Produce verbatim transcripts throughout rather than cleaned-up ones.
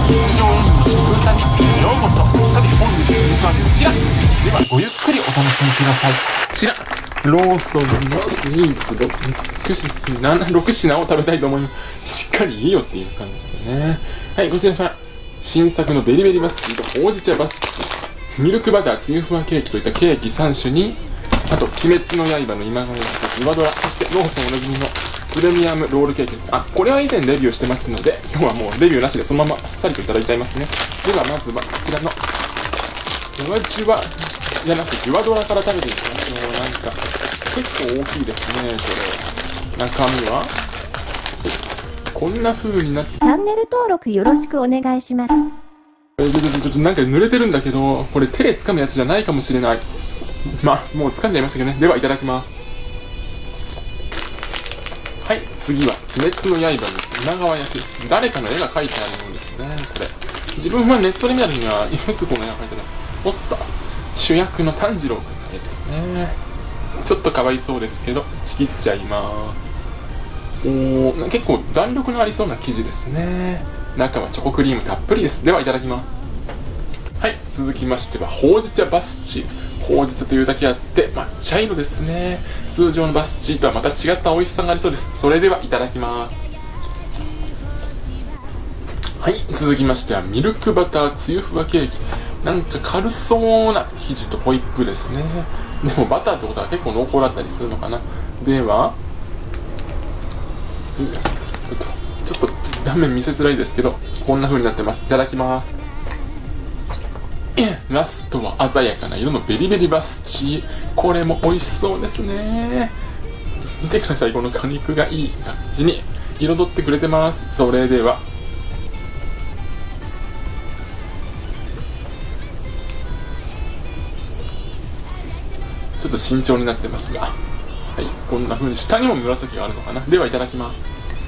日常演技の食歌日記にようこそ。さて本日のネタはこちらではごゆっくりお楽しみください。こちらローソンのスイーツろく品を食べたいと思います。しっかりいいよっていう感じですね。はい、こちらから新作のベリベリバスチーとほうじ茶バスチー、ミルクバターつゆふわケーキといったケーキさん種に、あと鬼滅の刃の今川焼きとズワドラ、そしてローソンおなじみのプレミアムロールケーキです。あ、これは以前レビューしてますので、今日はもうレビューなしでそのままあっさりといただいちゃいますね。ではまずはこちらのジュワジュワじゃなくてジュワドラから食べていきます。もうなんか結構大きいですね。これ中身は、はい、こんな風になって、 チャンネル登録よろしくお願いします。 えちょちょちょちょっとなんか濡れてるんだけど、これ手で掴むやつじゃないかもしれない。まあもう掴んじゃいましたけどね。ではいただきます。はい、次は鬼滅の刃の今川焼き。誰かの絵が描いてあるようですね。これ自分はネットで見た時にはゆずこの絵が描いてある。おっと、主役の炭治郎君の絵ですね。ちょっとかわいそうですけどちぎっちゃいます。おー、結構弾力のありそうな生地ですね。中はチョコクリームたっぷりです。ではいただきます。はい、続きましてはほうじ茶バスチー。ほうじ茶というだけあって抹茶色ですね。通常のバスチーとはまた違った美味しさがありそうです。それではいただきます。はい、続きましてはミルクバターつゆふわケーキ。なんか軽そうな生地とホイップですね。でもバターってことは結構濃厚だったりするのかな。ではちょっと断面見せづらいですけどこんな風になってます。いただきます。ラストは鮮やかな色のベリベリバスチー。これも美味しそうですね。見てください、この果肉がいい感じに彩ってくれてます。それではちょっと慎重になってますが、はい、こんな風に下にも紫があるのかな。ではいただきます。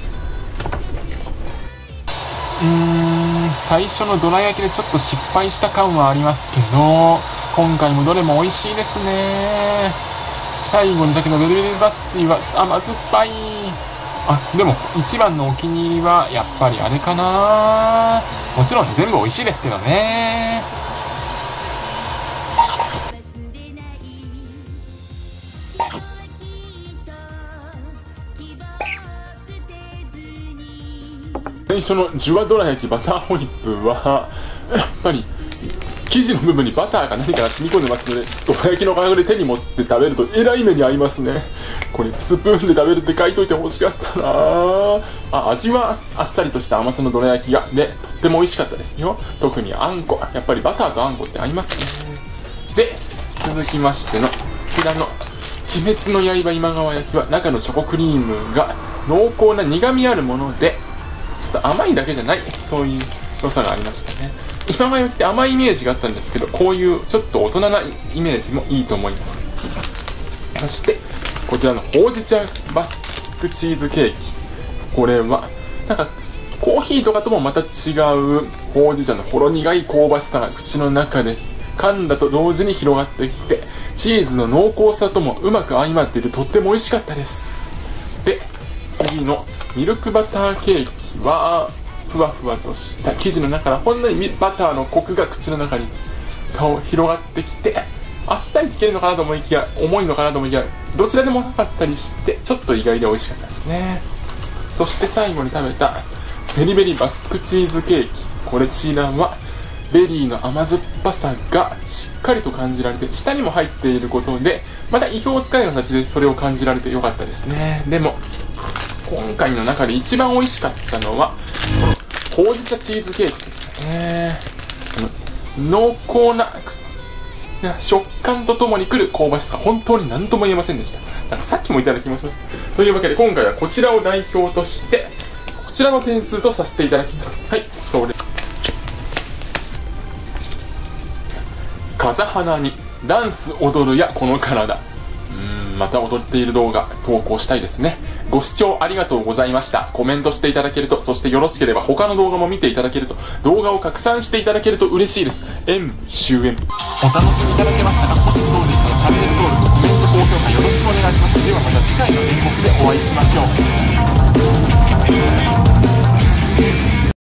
うーん、最初のどら焼きでちょっと失敗した感はありますけど、今回もどれも美味しいですね。最後にだけのベリベリバスチーは甘酸っぱい。あ、でも一番のお気に入りはやっぱりあれかな。もちろん全部美味しいですけどね。最初のジュワドラ焼きバターホイップはやっぱり生地の部分にバターが何かが染み込んでますので、どら焼きの感覚で手に持って食べるとえらい目に合いますね。これスプーンで食べるって書いといてほしかったなあ。味はあっさりとした甘さのどら焼きがでとっても美味しかったですよ。特にあんこ、やっぱりバターとあんこって合いますね。で続きましてのこちらの鬼滅の刃今川焼きは中のチョコクリームが濃厚な苦みあるもので、ちょっと甘いだけじゃない、そういう良さがありましたね。今川焼きって甘いイメージがあったんですけど、こういうちょっと大人なイメージもいいと思います。そしてこちらのほうじ茶バスクチーズケーキ。これはなんかコーヒーとかともまた違うほうじ茶のほろ苦い香ばしさが口の中で噛んだと同時に広がってきて、チーズの濃厚さともうまく相まっていてとっても美味しかったです。で次のミルクバターケーキはふわふわとした生地の中からほんのりバターのコクが口の中に広がってきて、あっさりいけるのかなと思いきや重いのかなと思いきやどちらでもなかったりしてちょっと意外で美味しかったですね。そして最後に食べたベリベリバスクチーズケーキ。これちらはベリーの甘酸っぱさがしっかりと感じられて、下にも入っていることでまた意表をつかない形でそれを感じられてよかったですね。でも今回の中で一番美味しかったのはこのほうじ茶チーズケーキでしたね。濃厚な食感とともに来る香ばしさ、本当に何とも言えませんでした。なんかさっきもいただきました。というわけで今回はこちらを代表としてこちらの点数とさせていただきます。はい、それ風花にダンス踊るやこの体。うーん、また踊っている動画投稿したいですね。ご視聴ありがとうございました。コメントしていただけると、そしてよろしければ他の動画も見ていただけると、動画を拡散していただけると嬉しいです。演終演。お楽しみいただけましたか？もしそうでしたらチャンネル登録、コメント、高評価よろしくお願いします。ではまた次回の演目でお会いしましょう。